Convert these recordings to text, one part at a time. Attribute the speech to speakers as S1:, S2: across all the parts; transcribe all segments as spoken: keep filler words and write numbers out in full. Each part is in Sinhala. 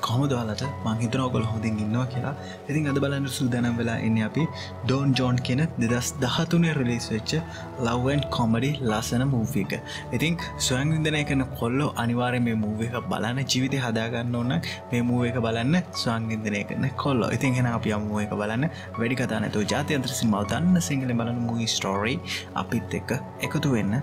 S1: කොහොමද ඔයාලට මං හිතනවා ඔයගොල්ලෝ හොඳින් ඉන්නවා කියලා. ඉතින් අද බලන්න සූදානම් වෙලා ඉන්නේ අපි ඩෝන් ජෝන් කියන දෙදහස් දහතුනේ රිලීස් වෙච්ච ලව් ඇන්ඩ් කොමඩි ලස්සන මූවි එක. ඉතින් ස්වයං වින්දනය කරන කොල්ලෝ අනිවාර්යයෙන් මේ මූවි එක බලන්න ජීවිතේ හදා ගන්න ඕන නම් මේ මූවි එක බලන්න ස්වයං වින්දනය කරන කොල්ලෝ. ඉතින් එහෙනම් අපි යමු මූවි එක බලන්න. වැඩි කතා නැතුව ජාත්‍යන්තර සිනමාව දන්න සිංහලෙන් බලන මූවි ස්ටෝරි අපිත් එක්ක එකතු වෙන්න.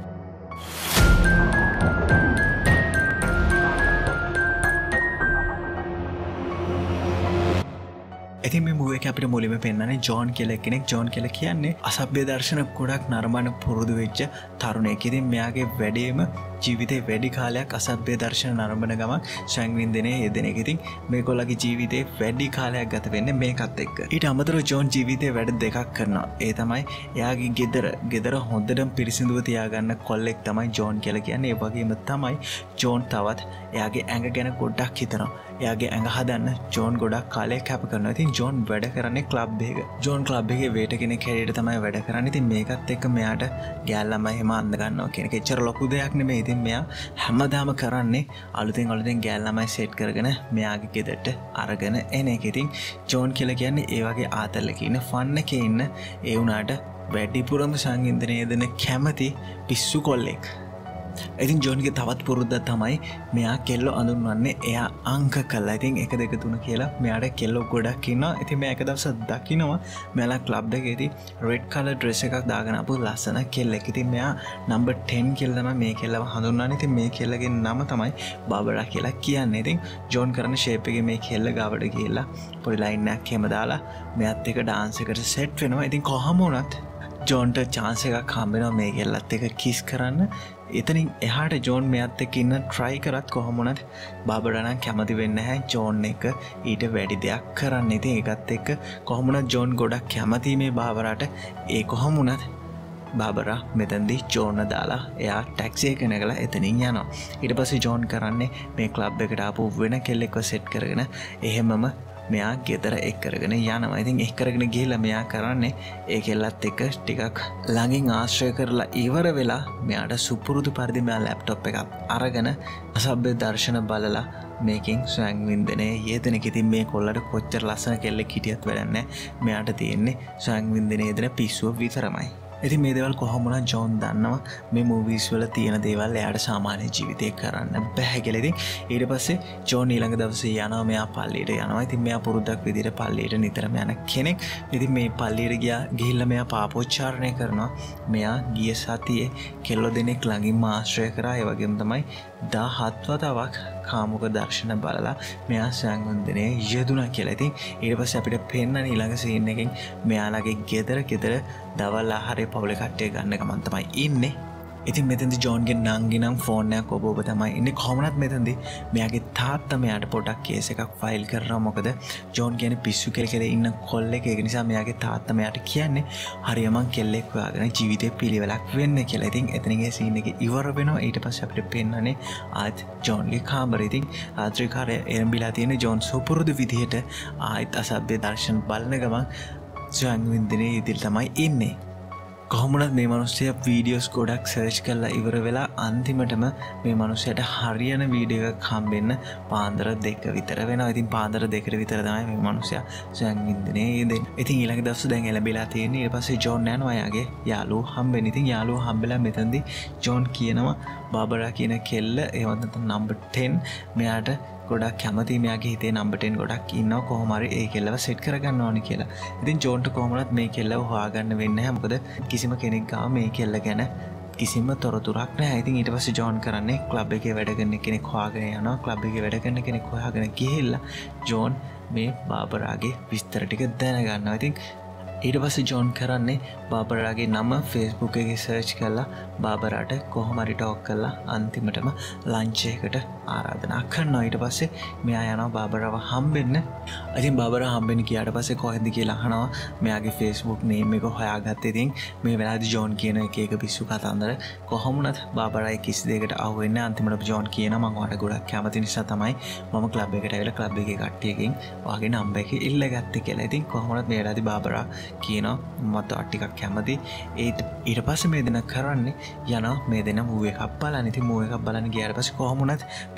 S1: ඉතින් මේ මූවි එක අපිට මුලින්ම පෙන්නන්නේ ජෝන් කියලා කෙනෙක්. ජෝන් කියලා කියන්නේ අසභ්‍ය දර්ශන ගොඩක් නරඹන පුරුදු වෙච්ච තරුණයෙක්. ඉතින් මෙයාගේ වැඩේම ජීවිතේ වැඩි කාලයක් අසභ්‍ය දර්ශන නරඹන ගමන් ස්වයං වින්දනයේ යෙදෙන එක. ඉතින් මේගොල්ලගේ ජීවිතේ වැඩි කාලයක් ගත වෙන්නේ මේකත් එක්ක. ඊට අමතරව ජෝන් ජීවිතේ වැඩ දෙකක් කරනවා. ඒ තමයි එයාගේ ගෙදර ගෙදර හොඳටම පිරිසිදුව තියාගන්න කොල්ලෙක් තමයි ජෝන් කියලා කියන්නේ. ඒ වගේම තමයි ජෝන් තවත් එයාගේ ඇඟ ගැන ගොඩක් හිතනවා. එයාගේ ඇඟ හදන්න ජෝන් ගොඩක් කාලයක් කැප කරනවා. ඉතින් ජෝන් වැඩ කරන්නේ ක්ලබ් එකක. ජෝන් ක්ලබ් එකේ වේටර් කෙනෙක් හැටියට තමයි වැඩ කරන්නේ. ඉතින් මේකත් එක්ක මෙයාට ගෑල්ලම එහෙම අඳ ගන්නවා කියන එක එච්චර ලොකු දෙයක් නෙමෙයි. ඉතින් මෙයා හැමදාම කරන්නේ අලුතෙන් අලුතෙන් ගෑල්ලමයි සෙට් කරගෙන මෙයාගේ ගෙදරට අරගෙන එන එක. ඉතින් ජෝන් කියලා කියන්නේ ඒ වගේ ආතල්ලක ඉන්න ෆන් එකේ ඉන්න ඒ වුණාට වැඩිපුරම සංවින්දනයේ දෙන කැමති පිස්සු කොල්ලෙක්. ඉතින් ජෝන්ගේ තවත් පුරුද්දක් තමයි මෙයා කෙල්ලෝ අඳුන්වන්නේ එයා අංක කළා. ඉතින් එක දෙක තුන කියලා මෙයාට කෙල්ලෝ ගොඩක් ඉන්නවා. ඉතින් මෙයා එක දවසක් දකින්නවා මෙයාලා ක්ලබ් එකේදී රෙඩ් කලර් ඩ්‍රෙස් එකක් දාගෙන ආපු ලස්සන කෙල්ලෙක්. ඉතින් මෙයා නම්බර් ටෙන් කියලා තමයි මේ කෙල්ලව හඳුන්වන්නේ. ඉතින් මේ කෙල්ලගේ නම තමයි බබරා කියලා කියන්නේ. ඉතින් ජෝන් කරන ෂේප් එකේ මේ කෙල්ල ගාවට ගිහලා පොඩි ලයින් එකක් එහෙම දාලා මෙයාත් එක්ක ඩාන්ස් එකට සෙට් වෙනවා. ඉතින් කොහම වුණත් ජෝන්ට chance එකක් හම්බ වෙනවා මේ කෙල්ලත් එක්ක කිස් කරන්න. එතනින් එහාට ජෝන් මෙයාත් එක්ක ඉන්න try කරත් කොහොම වුණත් බාබරා නම් කැමති වෙන්නේ නැහැ ජෝන් එක ඊට වැඩි දෙයක් කරන්න. ඉතින් ඒකත් එක්ක කොහොම වුණත් ජෝන් ගොඩක් කැමති මේ බාබරාට. ඒ කොහොම වුණත් බාබරා මෙතනදී ජෝන් දාලා එයා ටැක්සි එක නැගලා එතනින් යනවා. ඊට පස්සේ ජෝන් කරන්නේ මේ ක්ලබ් එකට ආපු වෙන කෙල්ලෙක්ව සෙට් කරගෙන එහෙමම මෙයා ගෙදර එක් කරගෙන යනවා. ඉතින් එක් කරගෙන ගිහිල්ලා මෙයා කරන්නේ ඒ කෙල්ලත් එක්ක ටිකක් ළඟින් ආශ්‍රය කරලා ඉවර වෙලා මෙයාට සුපුරුදු පරිදි මෙයා ලැප්ටොප් එකක් අරගෙන අසභ්‍ය දර්ශන බලලා මේකෙන් ස්වයං වින්දනයේ යෙදෙන එක. ඉතින් මේ කොල්ලට කොච්චර ලස්සන කෙල්ලෙක් හිටියත් වැඩක් නැහැ. මෙයාට තියෙන්නේ ස්වයං වින්දනයේ යෙදෙන පිස්සුව විතරමයි. ඉතින් මේ දේවල් කොහොම වුණත් ජෝන් දන්නවා මේ මූවීස් වල තියෙන දේවල් එයාට සාමාන්‍ය ජීවිතේ කරන්න බැහැ කියලා. ඉතින් ඊට පස්සේ ජෝන් ඊළඟ දවසේ යනවා මෙයා පල්ලියට යනවා. ඉතින් මෙයා පුරුද්දක් විදිහට පල්ලියට නිතරම යන කෙනෙක්. ඉතින් මේ පල්ලියට ගියා ගිහිල්ලා මෙයා පාපෝච්චාරණය කරනවා. මෙයා ගිය සතියේ කෙල්ලෝ දෙනෙක් ළඟින්ම ආශ්‍රය කරා. ඒ වගේම තමයි දහහත් වතාවක් කාමුක දර්ශන බලලා මෙයා ස්වයං වින්දනයේ යෙදුණා කියලා. ඉතින් ඊට පස්සේ අපිට පෙන්නන ඊළඟ සීන් එකෙන් මෙයාලගේ ගෙදර ගෙදර දවල් ආහාරය පවුලේ කට්ටිය ගන්න ගමන් තමයි ඉන්නේ. ඉතින් මෙතෙන්දි ජෝන්ගේ නංගි නම් ෆෝන් එකක් ඔබ ඔබ තමයි ඉන්නේ. කොහොමවත් මෙතෙන්දි මෙයාගේ තාත්තා මෙයාට පොඩක් කේස් එකක් ෆයිල් කරනවා. මොකද ජෝන් කියන්නේ පිස්සු කෙල කෙල ඉන්න කොල්ලෙක්. ඒක නිසා මෙයාගේ තාත්තා මෙයාට කියන්නේ හරියම කෙල්ලෙක් හොයාගෙන ජීවිතේ පිළිවෙලක් වෙන්න කියලා. ඉතින් එතනින් ඒ සීන් එක ඉවර වෙනවා. ඊට පස්සේ අපිට පෙන්නන්නේ ආත් ජෝන්ගේ කාමරේ. ඉතින් ආත්‍රි කාර්ය එරඹිලා තියෙන ජෝන් සුපුරුදු විදිහට ආයිත් අසභ්‍ය දර්ශන බලන ගමන් ස්වයං වින්දනයේ ඉදිරිය තමයි ඉන්නේ. කොහොමද මේ මිනිස්සයා වීඩියෝස් ගොඩක් සර්ච් කරලා ඉවර වෙලා අන්තිමටම මේ මිනිස්සයාට හරියන වීඩියෝ එකක් හම්බෙන්න පාන්දර දෙක විතර වෙනවා. ඉතින් පාන්දර දෙකට විතර තමයි මේ මිනිස්සයා ස්වයං වින්දනයේ යෙදෙන්නේ. ඉතින් ඊළඟ දවසේ දැන් එළඹිලා තියෙන්නේ. ඊට පස්සේ ජෝන් යනවා එයාගේ යාළුවෝ හම්බෙන්න. ඉතින් යාළුවෝ හම්බෙලා මෙතනදී ජෝන් කියනවා බාබරා කියන කෙල්ල එහෙම නැත්නම් නම්බර් ටෙන් මෙයාට ගොඩක් කැමති මෙයාගේ හිතේ නම්බර් ටෙන් ගොඩක් ඉන්නවා. කොහොම හරි ඒ කෙල්ලව සෙට් කරගන්න ඕනේ කියලා. ඉතින් ජෝන්ට කොහොමවත් මේ කෙල්ලව හොයාගන්න වෙන්නේ නැහැ. මොකද කිසිම කෙනෙක් ගාව මේ කෙල්ල ගැන කිසිම තොරතුරක් නැහැ. ඉතින් ඊට පස්සේ ජෝන් කරන්නේ ක්ලබ් එකේ වැඩ කරන කෙනෙක් හොයාගෙන යනවා. ක්ලබ් එකේ වැඩ කරන කෙනෙක් හොයාගෙන ගිහිල්ලා ජෝන් මේ බාබරාගේ විස්තර ටික දැනගන්නවා. ඉතින් ඊට පස්සේ ජෝන් කරන්නේ බාබරාගේ නම Facebook එකේ සර්ච් කරලා බාබරාට කොහොම හරි ටෝක් කරලා අන්තිමටම ලන්ච් එකකට ආරාධනා කරනවා. ඊට පස්සේ මෙයා යනවා බාබරාව හම්බෙන්න. ඉතින් බාබරා හම්බෙන්න ගියාට පස්සේ කොහෙන්ද කියලා අහනවා. මෙයාගේ Facebook name එක හොයාගත්තේ. ඉතින් මේ වෙලාවේදී ජෝන් කියන එක එක පිස්සු කතන්දර කොහොම වුණත් බාබරායි කිසි දෙයකට අහු වෙන්නේ. අන්තිමට ජෝන් කියනවා මම ඔයාලට ගොඩක් කැමති නිසා තමයි මම ක්ලබ් එකට ඇවිල්ලා ක්ලබ් එකේ කට්ටියකින් ඔයාගේ නම්බර් එක ඉල්ලගත්තේ කියලා. ඉතින් කොහොම වුණත් මේ වෙලාවේදී බාබරා කියනවා මට ටිකක් කැමති. ඒත් ඊට පස්සේ මේ දෙන කරන්නේ යනවා මේ දෙන මූවි එකක් බලන්න. ඉතින් මූවි එකක් බලන්න ගියාට පස්සේ කොහොම වුණත්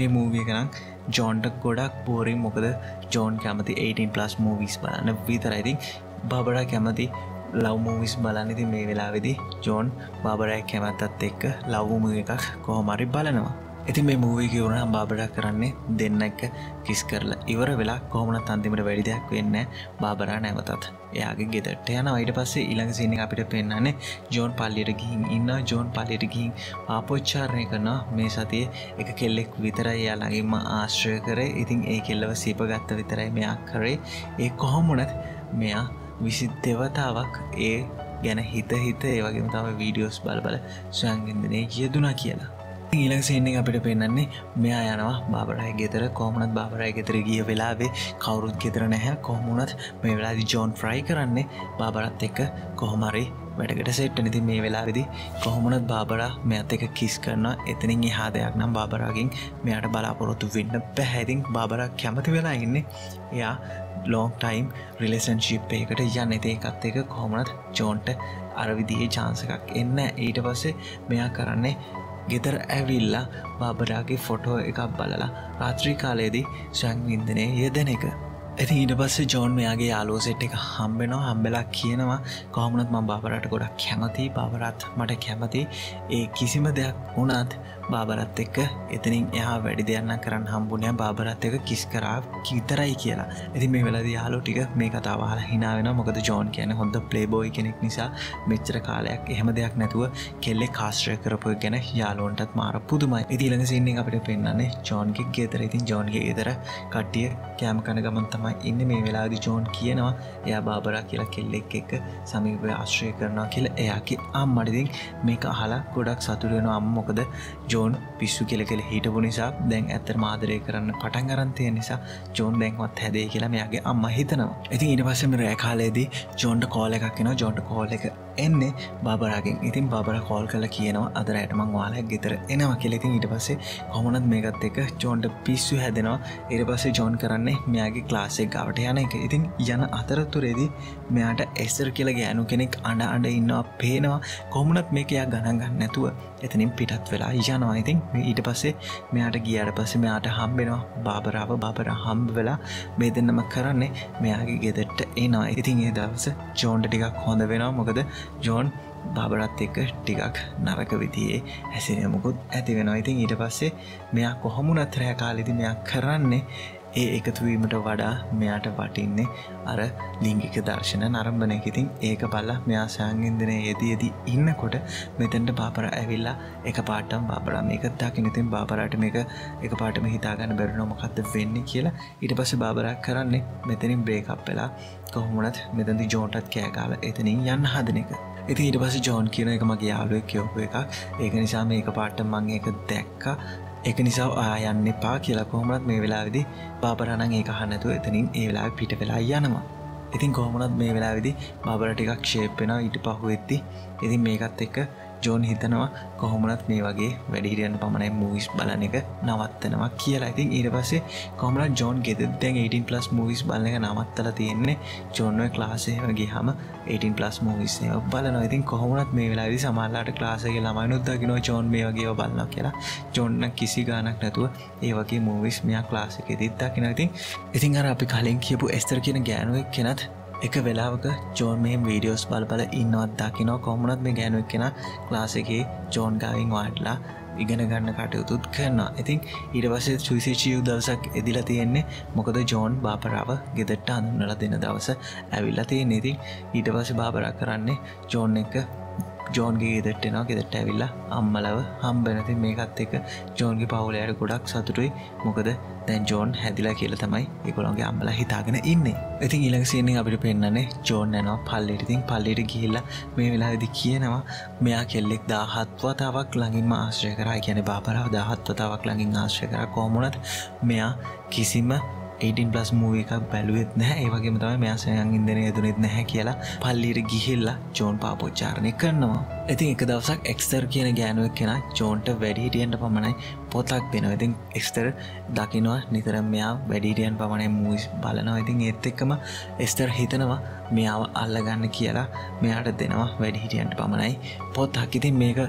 S1: මේ මූවිය එක නම් ජෝන්ට ගොඩක් බෝරින් මොකද ජෝන් කැමති eighteen plus movies බලන්න විතරයි. ඉතින් බාබරා කැමති ලව් මූවිස් බලන්න. ඉතින් මේ වෙලාවේදී ජෝන් බාබරා කැමැත්තත් එක්ක ලව් මූවි එකක් කොහොම හරි බලනවා. ඉතින් මේ මූවි එක ඉවරනම් බාබරා කරන්නේ දෙන්න එක්ක කිස් කරලා ඉවර වෙලා කොහොමවත් අන්තිමට වැඩි දෙයක් වෙන්නේ නැහැ. බාබරා නැවතත් එයාගේ ගෙදරට යනවා. ඊට පස්සේ ඊළඟ සීන් එක අපිට පෙන්නන්නේ ජෝන් පල්ලියට ගිහින් ඉන්නවා. ජෝන් පල්ලියට ගිහින් පාපෝච්චාරණය කරනවා. මේ සතියේ එක කෙල්ලෙක් විතරයි එයා ළඟින්ම ආශ්‍රය කරේ. ඉතින් ඒ කෙල්ලව සීපගත්ත විතරයි මෙයා කරේ. ඒ කොහොම වුණත් මෙයා විසි දෙවතාවක් ඒ ගැන හිත හිත ඒ වගේම තමයි වීඩියෝස් බල බල ස්වයංවින්දනයේ යෙදුණා කියලා. ඊළඟ සීන් එක අපිට පෙන්නන්නේ මෙයා යනවා බාබරාගේ ගෙදර. කොහොමුණත් බාබරාගේ ගෙදර ගිය වෙලාවේ කවුරුත් ගෙදර නැහැ. කොහොමුණත් මේ වෙලාවේදී ජෝන් ෆ්‍රයි කරන්නේ බාබරාත් එක්ක කොහොම හරි වැඩකට සෙට් වෙන. ඉතින් මේ වෙලාවේදී කොහොමුණත් බාබරා මෙයාත් එක්ක කිස් කරනවා. එතනින් එහා දෙයක් නම් බාබරාගෙන් මෙයාට බලාපොරොත්තු වෙන්න බැහැ. ඉතින් බාබරා කැමති වෙලා ඉන්නේ එයා long time relationship එකකට යන්න. ඉතින් ඒකත් එක්ක කොහොමුණත් ජෝන්ට අර විදිහේ chance එකක් එන්නේ. ඊට පස්සේ මෙයා කරන්නේ ගෙදර ඇවිල්ලා බාබරාගේ ෆොටෝ එකක් බලලා රාත්‍රී කාලයේදී ස්වයංවින්දනයේ යෙදෙන එක. ඉතින් ඊට පස්සේ ජෝන් මෙයාගේ යාළුවෝ සෙට් එක හම්බෙනවා. හම්බෙලා කියනවා කොහොමවත් මම බාබරාට ගොඩක් කැමතියි. බාබරාත් මට කැමතියි. ඒ කිසිම දෙයක් වුණත් බාබරාත් එක්ක එතනින් එහා වැඩි දෙයක් නම් කරන්න හම්බුනේ බාබරාත් එක්ක කිස් කරා විතරයි කියලා. ඉතින් මේ වෙලාවේදී යාළුවෝ ටික මේ කතාව අහලා hina වෙනවා. මොකද ජෝන් කියන්නේ හොඳ ප්ලේබෝයි කෙනෙක් නිසා මෙච්චර කාලයක් එහෙම දෙයක් නැතුව කෙල්ලෙක් ආශ්‍රය කරපු එක ගැන යාළුවන්ටත් මාර පුදුමයි. ඉතින් ඊළඟ සීන් එක අපිට පෙන්නන්නේ ජෝන්ගේ ගෙදර. ඉතින් ජෝන්ගේ ගෙදර කට්ටිය කැම කන ගමන් තමයි ඉන්නේ. මේ වෙලාවේදී ජෝන් කියනවා එයා බාබරා කියලා කෙල්ලෙක් එක්ක සමීපව ආශ්‍රය කරනවා කියලා එයාගේ අම්මට. ඉතින් මේක අහලා ගොඩක් සතුටු වෙනවා අම්මා. මොකද ජෝන් පිස්සු කෙල කෙල හිටපු නිසා දැන් ඇත්තටම ආදරය කරන්න පටන් ගන්න තියෙන නිසා ජෝන් දැන්වත් හැදේ කියලා මෙයාගේ අම්මා හිතනවා. ඉතින් ඊට පස්සේ මේ රෑ කාලේදී ජෝන්ට කෝල් එකක් එනවා. ජෝන්ට කෝල් එක එන්නේ බාබරාගෙන්. ඉතින් බාබරා කෝල් කරලා කියනවා අද රෑට මං ඔයාලා ගෙදර එනවා කියලා. ඉතින් ඊට පස්සේ කොහොමද මේකත් එක්ක ජෝන්ට පිස්සු හැදෙනවා. ඊට පස්සේ ජෝන් කරන්නේ මෙයාගේ ක්ලාස් එක ගාවට යන එක. ඉතින් යන අතරතුරේදී මෙයාට එස්තර් කියලා ගෑනු කෙනෙක් අඬ අඬ ඉන්නවා පේනවා. කොහොමද මේක එයා ගණන් ගන්න නැතුව එතනින් පිටත් වෙලා යනවා. ඉතින් ඊට පස්සේ මෙයාට ගියාට පස්සේ මෙයාට හම්බෙනවා බාබරාව. බාබරා හම්බ වෙලා මේ දෙන්නම කරන්නේ මෙයාගේ ගෙදරට එනවා. ඉතින් ඒ දවස ජෝන්ට ටිකක් හොඳ වෙනවා. මොකද ජෝන් බාබරාත් එක්ක ටිකක් නරක විදිහේ හැසිරෙන මොකුත් ඇති වෙනවා. ඉතින් ඊට පස්සේ මෙයා කොහොමුණත් රෑ කාලෙදී මෙයා කරන්නේ ඒ එකතු වීමට වඩා මෙයාට වටින්නේ අර ලිංගික දර්ශන නරඹන එක. ඉතින් ඒක බලලා මෙයා සංවින්දනයේ යෙදී ඉන්නකොට මෙතෙන්ට බාබරා ඇවිල්ලා එකපාරටම බාබරා මේක දකින්න. ඉතින් බාබරාට මේක එකපාරටම හිතා ගන්න බැරිනවා මොකද්ද වෙන්නේ කියලා. ඊට පස්සේ බාබරා කරන්නේ මෙතනින් බ්‍රේක් අප් වෙලා කොහොමුණත් මෙතනදී ජෝන්ටත් කෑ ගහලා එතනින් යන්න හදන එක. ඉතින් ඊට පස්සේ ජෝන් කියන එක මගේ යාළුවෙක් කියවපු එකක්. ඒක නිසා මේක පාට මම ඒක දැක්කා. ඒක නිසා ආ යන්න එපා කියලා. කොහොමවත් මේ වෙලාවේදී බාබරා නම් ඒක අහන්න නැතුව එතනින් ඒ වෙලාවේ පිට වෙලා යනවා. ඉතින් කොහොමවත් මේ වෙලාවේදී බාබරා ටිකක් ෂේප් වෙනවා ඊට පහුවෙද්දී. ඉතින් මේකත් එක්ක ජෝන් හිතනවා කොහොමවත් මේ වගේ වැඩිහිටියන් පමණයි මූවිස් බලන එක නවත්තනවා කියලා. ඉතින් ඊට පස්සේ කොහොමවත් ජෝන් ගෙදර දැන් eighteen plus movies බලන එක නවත්තලා තියෙන්නේ. ජෝන් ඔය ක්ලාස් එකේ ගියාම eighteen plus movies එක බලනවා. ඉතින් කොහොමවත් මේ වෙලාවේදී සමහරලාට ක්ලාස් එකේ ළමයිනුත් දකිනවා ජෝන් මේ වගේ ඒවා බලනවා කියලා. ජෝන් නම් කිසි ගාණක් නැතුව ඒ වගේ movies මෙයා ක්ලාස් එකේදීත් දකිනවා. ඉතින් ඉතින් අර අපි කලින් කියපු එස්තර් කියන ගෑනුවෙක් කෙනත් එක වෙලාවක ජෝන් මෙහෙම වීඩියෝස් බල බල ඉන්නවත් දකිනවා. කොහොමවත් මේ ගෑනුවෙක් කෙනා ක්ලාස් එකේ ජෝන් ගාවින් වාඩිලා ඉගෙන ගන්න කටයුතුත් කරනවා. ඉතින් ඊට පස්සේ සුවිශේෂී දවසක් එදිලා තියෙන්නේ. මොකද ජෝන් බාබරාව ගෙදරට හඳුන්වලා දෙන දවස ඇවිල්ලා තියෙන්නේ. ඉතින් ඊට පස්සේ බාබරා කරන්නේ ජෝන් එක ජෝන්ගේ ගෙදරට එනවා. ගෙදරට ඇවිල්ලා අම්මලව හම්බ වෙනවා. ඉතින් මේකත් එක්ක ජෝන්ගේ පවුලයට ගොඩක් සතුටුයි. මොකද දැන් ජෝන් හැදිලා කියලා තමයි ඒගොල්ලෝගේ අම්මලා හිතාගෙන ඉන්නේ. ඉතින් ඊළඟ සීන් එක අපිට පෙන්නන්නේ ජෝන් යනවා පල්ලියට. ඉතින් පල්ලියට ගිහිල්ලා මේ වෙලාවේදී කියනවා මෙයා කෙල්ලෙක් දහහත් වතාවක් ළඟින්ම ආශ්‍රය කරා. ඒ කියන්නේ බාබරාව දහහත් වතාවක් ළඟින් ආශ්‍රය කරා. කොහොමුණත් මෙයා කිසිම eighteen plus movie එකක් බැලුවෙත් නැහැ. ඒ වගේම තමයි මෙයා සංවින්දනයේ යෙදුනෙත් නැහැ කියලා පල්ලියට ගිහිල්ලා ජෝන් පාපෝච්චාරණය කරනවා. ඉතින් එක දවසක් එක්ස්ටර් කියන ගෑනුවෙක් කෙනා ජෝන්ට වැඩිහිටියන්ට පමණයි පොතක් දෙනවා. ඉතින් එක්ස්ටර් දකිනවා නිතරම මෙයා වැඩිහිටියන් පමණයි movies බලනවා. ඉතින් ඒත් එක්කම එක්ස්ටර් හිතනවා මෙයාව අල්ලගන්න කියලා මෙයාට දෙනවා වැඩිහිටියන්ට පමණයි පොතක්. ඉතින් මේක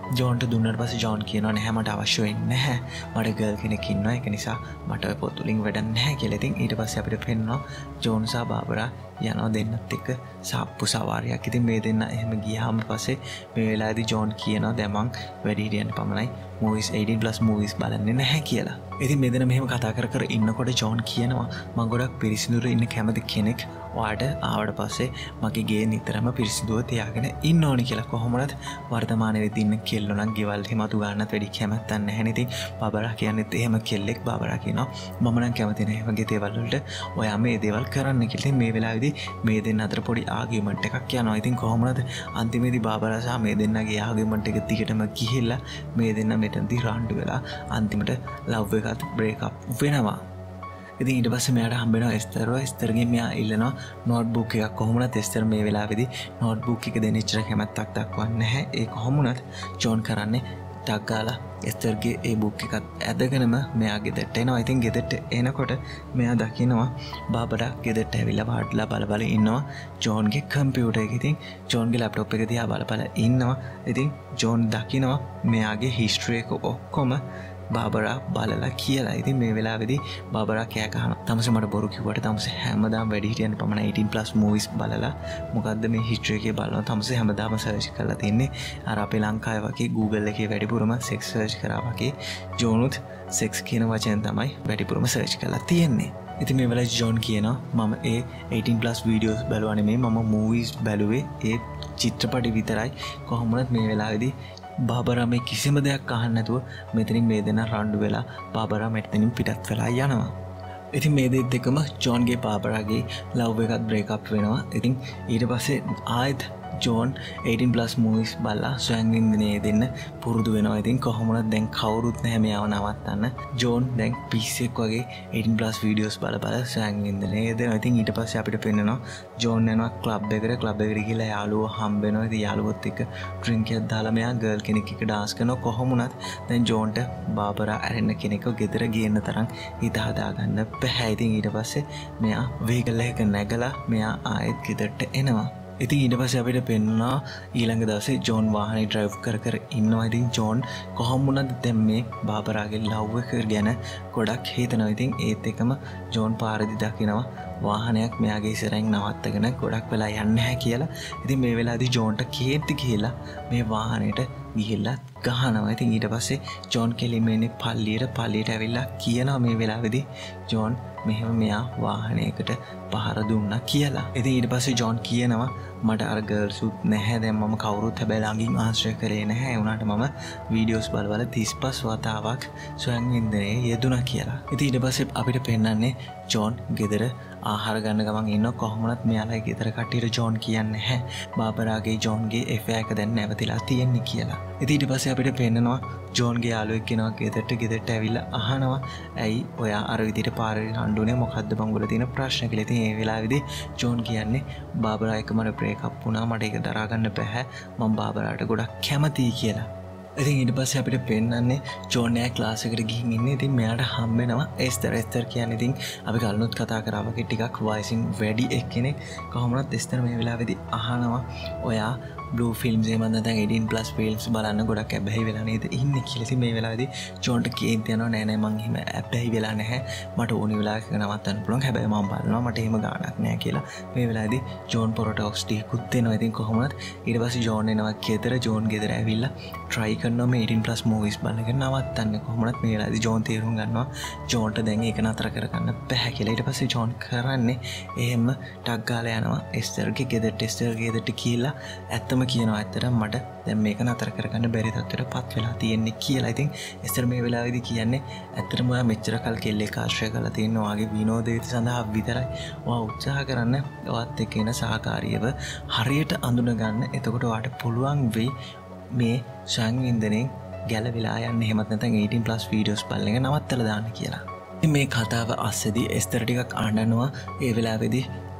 S1: ජෝන්ට දුන්නට පස්සේ ජෝන් කියනවා නැහැ මට අවශ්‍ය වෙන්නේ නැහැ. මට ගර්ල් කෙනෙක් ඉන්නවා ඒක නිසා මට ඔය පොත් වලින් වැඩක් නැහැ කියලා. ඉතින් ඊට පස්සේ අපිට පෙන්නවා ජෝන් සහ බාබරා යනවා දෙන්නත් එක්ක සාප්පු සවාරියක්. ඉතින් මේ දෙන්න එහෙම ගියාම පස්සේ මේ වෙලාවේදී ජෝන් කියනවා දැන් මං වැඩිහිටියන් පමණයි movies eighteen plus movies බලන්නේ නැහැ කියලා. ඉතින් මේ දෙන්න මෙහෙම කතා කර කර ඉන්නකොට ජෝන් කියනවා මං ගොඩක් පිරිසිදුර ඉන්න කැමති කෙනෙක්. ඔයාට ආවට පස්සේ මගේ ගේ නිතරම පිරිසිදුව තියාගෙන ඉන්න ඕනි කියලා. කොහොමවත් වර්තමානයේදී ඉන්න කෙල්ලෝ නම් ගෙවල් හිමතු ගන්නත් වැඩි කැමැත්තක් නැහැ නේද? බාබරා කියන්නේත් එහෙම කෙල්ලෙක්. බාබරා කියනවා මම නම් කැමති නැහැ වගේ දේවල් වලට. ඔයා මේ දේවල් කරන්න කියලා. ඉතින් මේ වෙලාවේදී මේ දෙන්න අතර පොඩි ආගියුමන්ට් එකක් යනවා. ඉතින් කොහොමද අන්තිමේදී බාබරා සහ මේ දෙන්නගේ ආගියුමන්ට් එක දිගටම ගිහිල්ලා මේ දෙන්න මෙතනදී රණ්ඩු වෙලා අන්තිමට ලව් එකත් බ්‍රේක් අප් වෙනවා. ඉතින් ඊට පස්සේ මෙයාට හම්බ වෙනවා එස්තරව. එස්තරගෙන් මෙයා ඉල්ලනවා නෝට්බුක් එකක්. කොහොමුණත් එස්තර මේ වෙලාවේදී නෝට්බුක් එක දෙන්න ඉච්චර කැමැත්තක් දක්වන්නේ නැහැ. ඒ කොහොමුණත් ජෝන් කරන්නේ ටක් ගාලා එස්තරගේ ඒ බුක් එකත් ඇදගෙනම මෙයා ගෙදරට එනවා. ඉතින් ගෙදරට එනකොට මෙයා දකිනවා බාබරා ගෙදරට ඇවිල්ලා වාඩිලා බල බල ඉන්නවා ජෝන්ගේ කම්පියුටර් එක. ඉතින් ජෝන්ගේ ලැප්ටොප් එක දිහා බල බල ඉන්නවා. ඉතින් ජෝන් දකිනවා මෙයාගේ හිස්ටරි එක ඔක්කොම බාබරා බලලා කියලා. ඉතින් මේ වෙලාවේදී බාබරා කෑ ගහනවා තමසේ මට බොරු කිව්වට තමසේ හැමදාම වැඩිහිටියන් පමණ eighteen plus movies බලලා මොකද්ද මේ හිස්ටරි එකේ බලනවා. තමසේ හැමදාම සර්ච් කරලා තින්නේ අර අපේ ලංකාවේ වගේ Google එකේ වැඩිපුරම sex search කරා වගේ ජෝනුත් sex කියන වචෙන් තමයි වැඩිපුරම search කරලා තියෙන්නේ. ඉතින් මේ වෙලාවේ ජෝන් කියනවා මම ඒ eighteen plus videos බලුවා නෙමෙයි මම movies බැලුවේ ඒ චිත්‍රපටි විතරයි. කොහොමවත් මේ වෙලාවේදී බාබරා මේ කිසිම දෙයක් අහන්න නැතුව මෙතනින් මේ දෙනා රණ්ඩු වෙලා බාබරා මෙතනින් පිටත් වෙලා යනවා. ඉතින් මේ දෙත් දෙකම ජෝන්ගේ බාබරාගේ ලව් එකත් බ්‍රේක් අප් වෙනවා. ඉතින් ඊට පස්සේ ආයෙත් ජෝන් eighteen plus movies බලලා ස්වයං වින්දනයේ දෙන්න පුරුදු වෙනවා. ඉතින් කොහොමද දැන් කවුරුත් නැහැ මෙයාව නවත්තන්න. ජෝන් දැන් පිස්සෙක් වගේ eighteen plus videos බල බල ස්වයං වින්දනයේ දෙනවා. ඉතින් ඊට පස්සේ අපිට පෙන්නනවා ජෝන් යනවා ක්ලබ් එකට. ක්ලබ් එකට ගිහලා යාළුවෝ හම්බ වෙනවා. ඉතින් යාළුවොත් එක්ක ඩ්‍රින්ක් එකක් දාලා මෙයා ගර්ල් කෙනෙක් එක්ක ඩාන්ස් කරනවා. කොහොමුණත් දැන් ජෝන්ට බාබරා ඇරෙන්න කෙනෙක්ව ගෙදර ගේන්න තරම් හිත හදාගන්න බැහැ. ඉතින් ඊට පස්සේ මෙයා වේගල් එක නැගලා මෙයා ආයෙත් ගෙදරට එනවා. ඉතින් ඊට පස්සේ අපිට පෙන්වනවා ඊළඟ දවසේ ජෝන් වාහනේ ඩ්‍රයිව් කර කර ඉන්නවා. ඉතින් ජෝන් කොහොම වුණත් දැන් මේ බාබරාගේ ලව් එක ගැන ගොඩක් හිතනවා. ඉතින් ඒත් එකම ජෝන් පාරදී දකිනවා වාහනයක් මෙයාගේ ඉස්සරහින් නවත්තගෙන ගොඩක් වෙලා යන්නේ නැහැ කියලා. ඉතින් මේ වෙලාවේදී ජෝන්ට කේන්ති ගිහිලා මේ වාහනේට ගිහිල්ලා ගහනවා. ඉතින් ඊට පස්සේ ජෝන් කෙලින්ම එන්නේ පල්ලියට. පල්ලියට ඇවිල්ලා කියනවා මේ වෙලාවේදී ජෝන් මෙහෙම මෙයා වාහනයකට පහර දුන්නා කියලා. ඉතින් ඊට පස්සේ ජෝන් කියනවා මට අර ගර්ල්ස් උත් නැහැ දැන් මම කවුරුත් හැබැයි ළඟින් ආශ්‍රය කරේ නැහැ. ඒ වුණාට මම වීඩියෝස් බල බල තිස්පස් වතාවක් ස්වයං වින්දනයේ යෙදුණා කියලා. ඉතින් ඊට පස්සේ අපිට පෙන්වන්නේ ජෝන් ගෙදර ආහාර ගන්න ගමන් ඉන්න කොහොමවත් මෙයාලා ගෙදර කට්ටියට ජෝන් කියන්නේ නැහැ බාබරාගේ ජෝන්ගේ එෆෙයාර් එක දැන් නැවතිලා තියෙන්නේ කියලා. ඉතින් ඊට පස්සේ අපිට පෙන්නනවා ජෝන්ගේ යාළුවෙක් කෙනා ගෙදරට ගෙදරට ඇවිල්ලා අහනවා ඇයි ඔයා අර විදිහට පාරේ හඬුනේ මොකද්ද බං වල තියෙන ප්‍රශ්න කියලා. ඉතින් ඒ වෙලාවේදී ජෝන් කියන්නේ බාබරා එක්ක මට බ්‍රේක් අප් වුණා මට ඒක දරා ගන්න බැහැ මම බාබරාට ගොඩක් කැමතියි කියලා. ඉතින් ඊට පස්සේ අපිට පෙන්වන්නේ ජෝන් යා ක්ලාස් එකට ගිහින් ඉන්නේ. ඉතින් මෙයාට හම්බ වෙනවා එස්තර. එස්තර කියන්නේ ඉතින් අපි කලිනුත් කතා කරා වගේ ටිකක් වයසින් වැඩි එක්කෙනෙක්. කොහොමවත් එස්තර මේ වෙලාවේදී අහනවා ඔයා බ්ලූ ෆිල්ම්ස් එහෙම නැත්නම් eighteen plus ෆිල්ම්ස් බලන්න ගොඩක් ඇබ්බැහි වෙලා නේද ඉන්නේ කියලා. ඉතින් මේ වෙලාවේදී ජෝන්ට කේන්ති යනවා නෑ නෑ මං එහෙම ඇබ්බැහි වෙලා නැහැ. මට ඕනි වෙලාවක නවත්තන්න පුළුවන්. හැබැයි මම බලනවා මට එහෙම ගාණක් නෑ කියලා. මේ වෙලාවේදී ජෝන් පොරොටොක්ස් ටිකුත් දෙනවා. ඉතින් කොහොමවත් ඊට පස්සේ ජෝන් එනවා ගෙදර. ජෝන් ගෙදර ඇවිල්ලා try කරනවා මේ eighteen plus movies බලන එක නවත්තන්න. කොහොමවත් මේ වෙලාවේදී ජෝන් තේරුම් ගන්නවා ජෝන්ට දැන් ඒක නතර කරගන්න බැහැ කියලා. ඊට පස්සේ ජෝන් කරන්නේ එහෙම ටක් ගාලා යනවා එස්තරගේ ගෙදරට. එස්තරගේ ගෙදරට කියලා ඇත්තම කියනවා ඇත්තට මට දැන් මේක නතර කරගන්න බැරි තත්ත්වයට පත් වෙලා තියෙන්නේ කියලා. ඉතින් එස්තර මේ වෙලාවේදී කියන්නේ ඇත්තටම ඔයා මෙච්චර කල් කෙල්ලෙක් ආශ්‍රය කරලා තියෙන ඔයාගේ විනෝදය සඳහා විතරයි. ඔයා උත්සාහ කරන්න ඔයත් එක්ක එන සහකාරියව හරියට අඳුන ගන්න. එතකොට ඔයාට පුළුවන් වෙයි මේ සංවින්දනයෙන් ගැලවිලා යන්න. එහෙමත් නැත්නම් eighteen plus videos බලන එක නවත්තලා දාන්න කියලා. ඉතින් මේ කතාව අස්සේදී එස්තර ටිකක් අඬනවා. ඒ වෙලාවේදී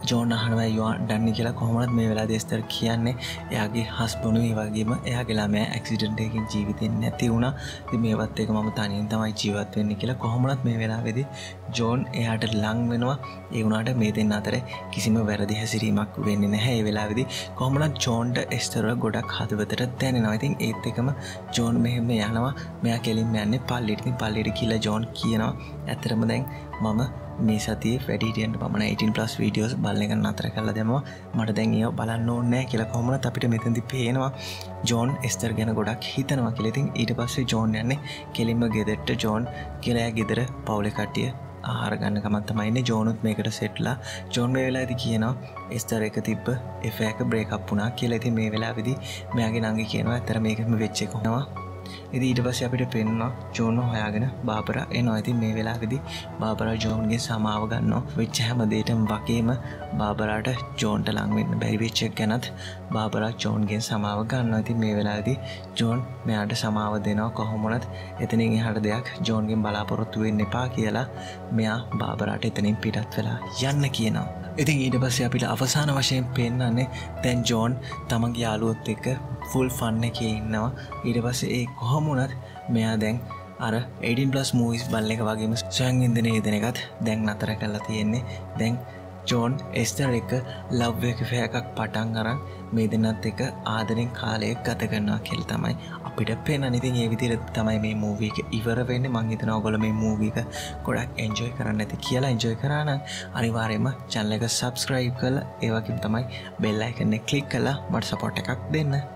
S1: ජෝන් අහනවා you are done කියලා කොහොමවත් මේ වෙලාවේදී එස්තර් කියන්නේ එයාගේ හස්බන්ඩ් ඒ වගේම එයාගේ ළමයා ඇක්සිඩන්ට් එකකින් ජීවිතෙන් නැති වුණා. ඉතින් මේවත් එක මම තනියෙන් තමයි ජීවත් වෙන්නේ කියලා කොහොමවත් මේ වෙලාවේදී ජෝන් එයාට ලං වෙනවා. ඒ වුණාට මේ දෙන්න අතර කිසිම වැරදි හැසිරීමක් වෙන්නේ නැහැ. ඒ වෙලාවේදී කොහොමවත් ජෝන්ට එස්තර්ව ගොඩක් හදවතට දැනෙනවා. ඉතින් ඒත් එකම ජෝන් මෙහෙම යනවා. මෙයා කෙලින්ම යන්නේ පල්ලියට. ඉතින් පල්ලියට කියලා ජෝන් කියනවා ඇත්තටම දැන් මම මේ සතියේ වැඩිහිටියන්ට පමණ eighteen plus videos බලන එක නතර කරලා දැම්මා. මට දැන් ඒව බලන්න ඕනේ නැහැ කියලා කොහොමවත් අපිට මෙතනදී පේනවා. ජෝන් එස්තර් ගැන ගොඩක් හිතනවා කියලා. ඉතින් ඊට පස්සේ ජෝන් යන්නේ කෙලින්ම ගෙදරට. ජෝන් කියලා ගෙදර පවුලේ කට්ටිය ආහාර ගන්න කමක් තමයි ඉන්නේ. ජෝනුත් මේකට සෙට්ලා. ජෝන් මේ වෙලාවේදී කියනවා එස්තර් එක තිබ්බ affair එක break up වුණා කියලා. ඉතින් මේ වෙලාවේදී මෙයාගේ නංගි කියනවා ඇත්තට මේකම වෙච්ච එක කොහොමද? ඉතින් ඊට පස්සේ අපිට පේනවා ජෝන් හොයාගෙන බාබරා එනවා. ඉතින් මේ වෙලාවේදී බාබරා ජෝන්ගේ සමාව ගන්නවා. වෙච්ච හැම දෙයකම වගේම බාබරාට ජෝන්ට ලං වෙන්න බැරි වෙච්ච එක ගැනත් බාබරා ජෝන්ගෙන් සමාව ගන්නවා. ඉතින් මේ වෙලාවේදී ජෝන් මෙයාට සමාව දෙනවා. කොහොමුණත් එතනින් එහාට දෙයක් ජෝන්ගෙන් බලාපොරොත්තු වෙන්න එපා කියලා මෙයා බාබරාට එතනින් පිටත් වෙලා යන්න කියනවා. ඉතින් ඊට පස්සේ අපිට අවසාන වශයෙන් පෙන්නන්නේ දැන් ජෝන් තමන්ගේ යාළුවොත් එක්ක ෆුල් ෆන් එකේ ඉන්නවා. ඊට පස්සේ ඒ කොහොම වුණත් මෙයා දැන් අර eighteen plus movies බලන එක වගේම ස්වයං ඉන්දනේ දෙන එකත් දැන් නතර කරලා තියෙන්නේ. දැන් ජෝන් එස්තර් එක ලව් එක එකක් පටන් අරන් මේ දෙන්නත් එක්ක ආදරෙන් කාලයක් ගත කරනවා කියලා තමයි අපිට පේන්නේ. ඉතින් මේ විදිහට තමයි මේ මූවි එක ඉවර වෙන්නේ. මම හිතනවා ඔයගොල්ලෝ මේ මූවි එක ගොඩක් එන්ජොයි කරන්න ඇති කියලා. එන්ජොයි කරා නම් අනිවාර්යයෙන්ම channel එක subscribe කරලා ඒ වගේම තමයි bell icon එක click කරලා මට support එකක් දෙන්න.